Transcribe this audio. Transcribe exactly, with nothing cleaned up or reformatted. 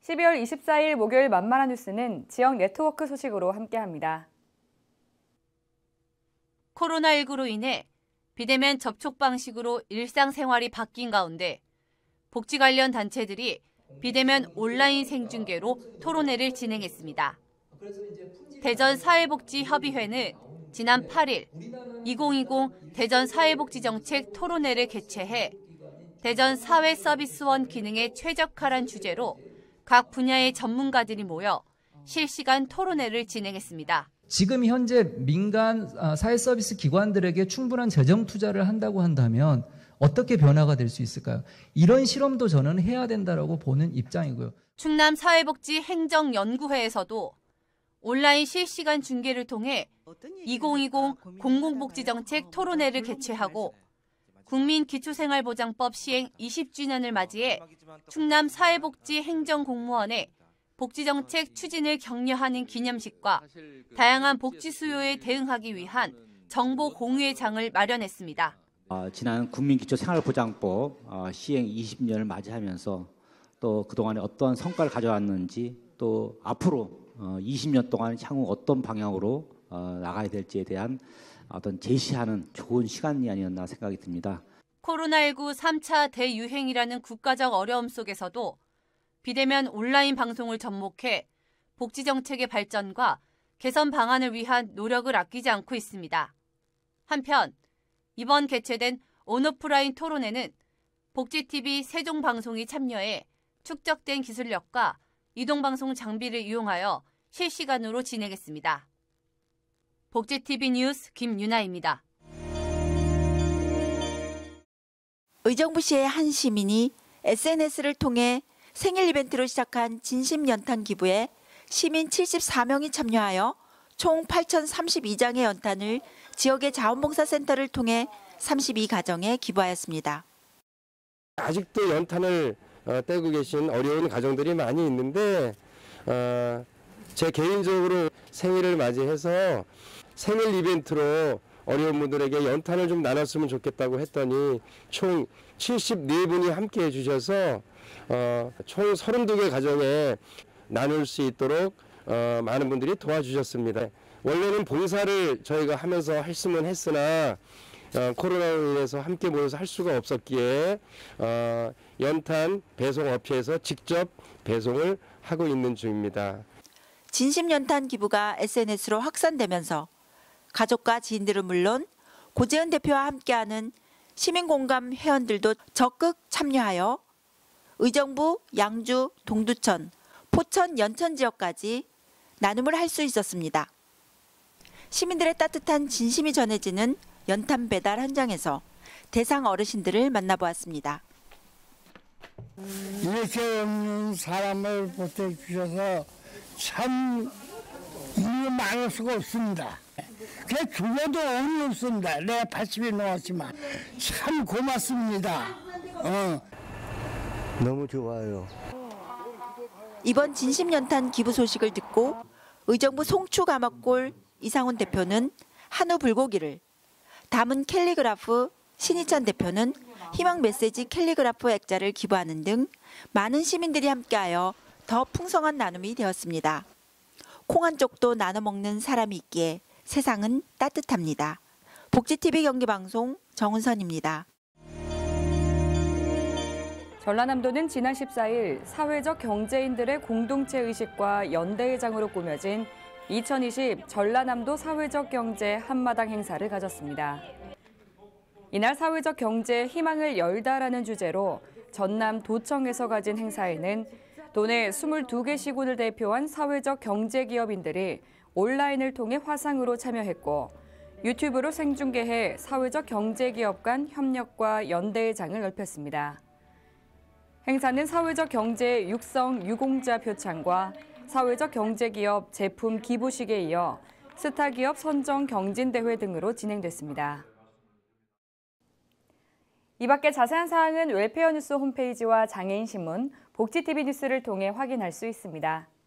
십이월 이십사일 목요일 만만한 뉴스는 지역 네트워크 소식으로 함께합니다. 코로나십구로 인해 비대면 접촉 방식으로 일상생활이 바뀐 가운데 복지 관련 단체들이 비대면 온라인 생중계로 토론회를 진행했습니다. 대전사회복지협의회는 지난 팔일 이천이십 대전사회복지정책 토론회를 개최해 대전 사회서비스원 기능에 최적화란 주제로 각 분야의 전문가들이 모여 실시간 토론회를 진행했습니다. 지금 현재 민간 사회서비스 기관들에게 충분한 재정 투자를 한다고 한다면 어떻게 변화가 될 수 있을까요? 이런 실험도 저는 해야 된다고 보는 입장이고요. 충남사회복지행정연구회에서도 온라인 실시간 중계를 통해 이천이십 공공복지정책 토론회를 개최하고 국민기초생활보장법 시행 이십 주년을 맞이해 충남사회복지행정공무원의 복지정책 추진을 격려하는 기념식과 다양한 복지 수요에 대응하기 위한 정보 공유의 장을 마련했습니다. 어, 지난 국민기초생활보장법 어, 시행 이십 년을 맞이하면서 또 그동안에 어떤 성과를 가져왔는지 또 앞으로 어, 이십 년 동안 향후 어떤 방향으로 어, 나가야 될지에 대한 어떤 제시하는 좋은 시간이 아니었나 생각이 듭니다. 코로나십구 삼 차 대유행이라는 국가적 어려움 속에서도 비대면 온라인 방송을 접목해 복지정책의 발전과 개선 방안을 위한 노력을 아끼지 않고 있습니다. 한편 이번 개최된 온오프라인 토론회는 복지티비 세종방송이 참여해 축적된 기술력과 이동방송 장비를 이용하여 실시간으로 진행했습니다. 복지티비 뉴스 김유나입니다. 의정부시의 한 시민이 에스엔에스를 통해 생일 이벤트로 시작한 진심연탄 기부에 시민 칠십사 명이 참여하여 총 팔천삼십이 장의 연탄을 지역의 자원봉사센터를 통해 삼십이 가정에 기부하였습니다. 아직도 연탄을 떼고 계신 어려운 가정들이 많이 있는데 어, 제 개인적으로 생일을 맞이해서 생일 이벤트로 어려운 분들에게 연탄을 좀 나눴으면 좋겠다고 했더니 총 칠십사 분이 함께 해주셔서 어, 총 서른두 개 가정에 나눌 수 있도록 어, 많은 분들이 도와주셨습니다. 원래는 봉사를 저희가 하면서 했으면 했으나 어, 코로나로 인해서 함께 모여서 할 수가 없었기에 어, 연탄 배송 업체에서 직접 배송을 하고 있는 중입니다. 진심연탄 기부가 에스엔에스로 확산되면서 가족과 지인들은 물론 고재은 대표와 함께하는 시민공감 회원들도 적극 참여하여 의정부, 양주, 동두천, 포천, 연천 지역까지 나눔을 할 수 있었습니다. 시민들의 따뜻한 진심이 전해지는 연탄 배달 현장에서 대상 어르신들을 만나보았습니다. 이렇게 없는 사람을 보태주셔서 참 이유 말할 수가 없습니다. 그냥 죽어도 의미 없습니다. 내가 팔십이 넘었지만 참 고맙습니다. 어. 너무 좋아요. 이번 진심연탄 기부 소식을 듣고 의정부 송추가마골 이상훈 대표는 한우 불고기를, 담은 캘리그라프 신희찬 대표는 희망 메시지 캘리그라프 액자를 기부하는 등 많은 시민들이 함께하여 더 풍성한 나눔이 되었습니다. 콩 한 쪽도 나눠 먹는 사람이 있기에 세상은 따뜻합니다. 복지티비 경기방송 정은선입니다. 전라남도는 지난 십사일 사회적 경제인들의 공동체 의식과 연대회장으로 꾸며진 이천이십 전라남도 사회적 경제 한마당 행사를 가졌습니다. 이날 사회적 경제의 희망을 열다라는 주제로 전남 도청에서 가진 행사에는 도내 스물두 개 시군을 대표한 사회적 경제기업인들이 온라인을 통해 화상으로 참여했고 유튜브로 생중계해 사회적 경제기업 간 협력과 연대의 장을 넓혔습니다. 행사는 사회적 경제 육성 유공자 표창과 사회적 경제기업 제품 기부식에 이어 스타기업 선정 경진대회 등으로 진행됐습니다. 이 밖에 자세한 사항은 웰페어 뉴스 홈페이지와 장애인 신문, 복지티비 뉴스를 통해 확인할 수 있습니다.